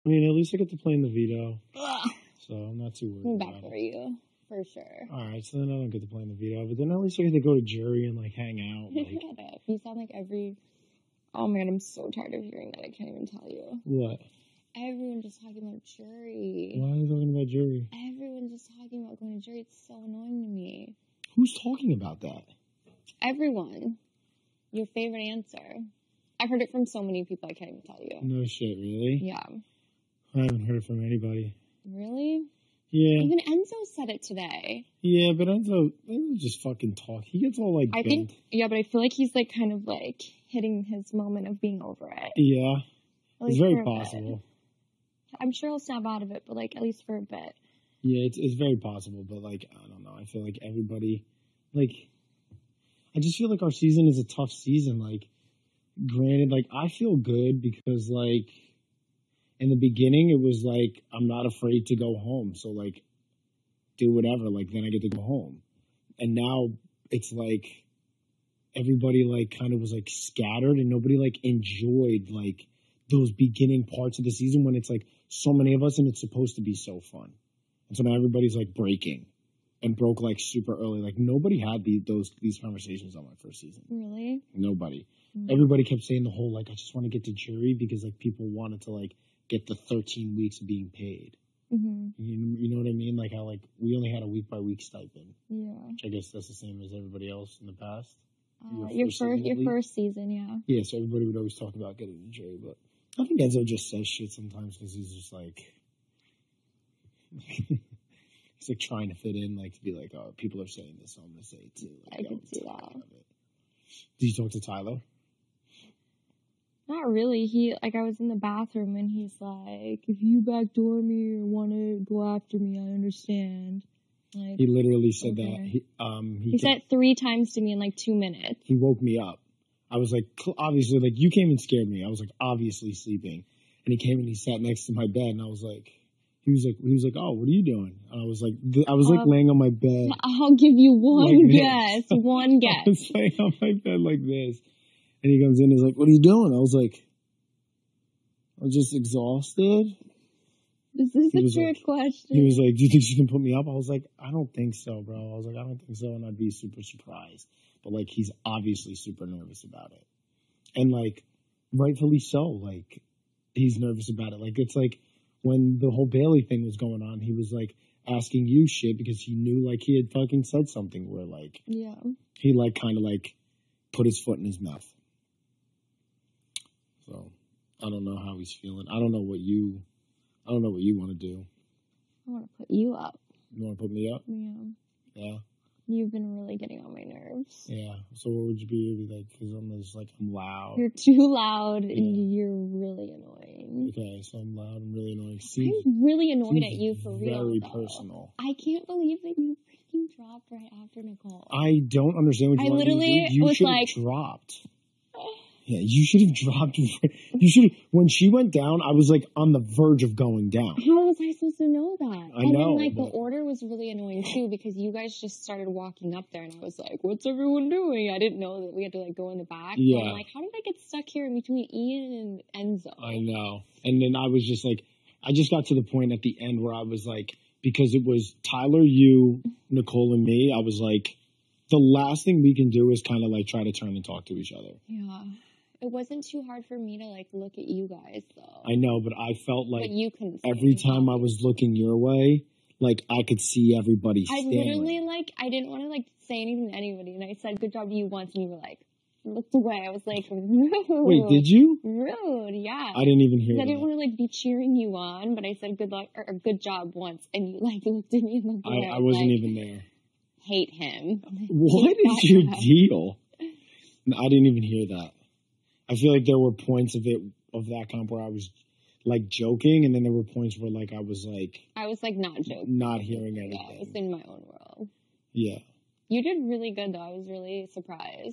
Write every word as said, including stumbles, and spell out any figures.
I mean, at least I get to play in the veto. Ugh. So I'm not too worried. I'm back about for it. you. For sure. Alright, so then I don't get to play in the veto, but then at least I get to go to jury and, like, hang out. Like... Shut up. You sound like every... Oh, my God, I'm so tired of hearing that. I can't even tell you. What? Everyone just talking about jury. Why are you talking about jury? Everyone's just talking about going to jury. It's so annoying to me. Who's talking about that? Everyone. Your favorite answer. I've heard it from so many people, I can't even tell you. No shit, really? Yeah. I haven't heard it from anybody. Really? Yeah. Even Enzo said it today. Yeah, but Enzo, Enzo just fucking talk. He gets all, like, I bent. think, yeah, but I feel like he's, like, kind of, like, hitting his moment of being over it. Yeah. At It's least very for a possible. bit. I'm sure he'll snap out of it, but, like, at least for a bit. Yeah, it's it's very possible, but, like, I don't know. I feel like everybody, like, I just feel like our season is a tough season. Like, granted, like, I feel good because, like, in the beginning, it was like, I'm not afraid to go home. So, like, do whatever. Like, then I get to go home. And now it's like everybody, like, kind of was, like, scattered and nobody, like, enjoyed, like, those beginning parts of the season when it's, like, so many of us and it's supposed to be so fun. And so now everybody's, like, breaking and broke, like, super early. Like, nobody had the, those these conversations on my first season. Really? Nobody. Mm-hmm. Everybody kept saying the whole, like, I just want to get to jury because, like, people wanted to, like, get the thirteen weeks of being paid. Mm-hmm. You, you know what I mean? Like how, like, we only had a week-by-week stipend. Yeah. Which I guess that's the same as everybody else in the past. Uh, your first, your, first, your first season, yeah. Yeah, so everybody would always talk about getting to jury, but I think Enzo just says shit sometimes because he's just, like... he's, like, trying to fit in, like, to be like, oh, people are saying this, so I'm going to say it, too. Like, I can see that. Did you talk to Tyler? Not really. He, like, I was in the bathroom and he's like, if you backdoor me or want to go after me, I understand. Like, he literally said okay. that. He, um, he, he kept, said it three times to me in, like, two minutes. He woke me up. I was like, obviously, like, you came and scared me. I was, like, obviously sleeping. And he came and he sat next to my bed and I was like, he was like, he was like, oh, what are you doing? And I was like, I was, like, um, laying on my bed. I'll give you one like guess. One guess. I was laying on my bed like this. And he comes in and is like, what are you doing? I was like, I'm just exhausted. This is he a trick like, question. He was like, do you think she can put me up? I was like, I don't think so, bro. I was like, I don't think so. And I'd be super surprised. But, like, he's obviously super nervous about it. And, like, rightfully so. Like, he's nervous about it. Like, it's like when the whole Bailey thing was going on, he was, like, asking you shit because he knew, like, he had fucking said something where, like, yeah, he, like, kind of, like, put his foot in his mouth. So, I don't know how he's feeling. I don't know what you, I don't know what you want to do. I want to put you up. You want to put me up? Yeah. Yeah. You've been really getting on my nerves. Yeah. So what would you be like? Because I'm just like, I'm loud. You're too loud yeah. and you're really annoying. Okay, so I'm loud and really annoying. Seems, I'm really annoyed at you for real. Very though. personal. I can't believe that you freaking dropped right after Nicole. I don't understand what you I want literally to do. You was should like, have dropped. Yeah, you should have dropped. You should have. When she went down, I was like on the verge of going down. How was I supposed to know that? I and know. And like but... the order was really annoying too because you guys just started walking up there and I was like, "What's everyone doing?" I didn't know that we had to like go in the back. Yeah. So I'm like, how did I get stuck here in between Ian and Enzo? I know. And then I was just like, I just got to the point at the end where I was like, because it was Tyler, you, Nicole, and me. I was like, the last thing we can do is kind of like try to turn and talk to each other. Yeah. It wasn't too hard for me to, like, look at you guys, though. I know, but I felt like but you couldn't every time I was looking your way, like, I could see everybody I staring. literally, like, I didn't want to, like, say anything to anybody, and I said, good job to you once, and you were like, looked away. I was like, rude. Wait, did you? Rude, yeah. I didn't even hear that. I didn't want to, like, be cheering you on, but I said good luck, or, or good job once, and you, like, looked at me and looked away. I, I wasn't like, even there. Hate him. What hate is your guy. deal? No, I didn't even hear that. I feel like there were points of it, of that comp where I was, like, joking, and then there were points where, like, I was, like... I was, like, not joking. Not hearing anything. Yeah, I was in my own world. Yeah. You did really good, though. I was really surprised.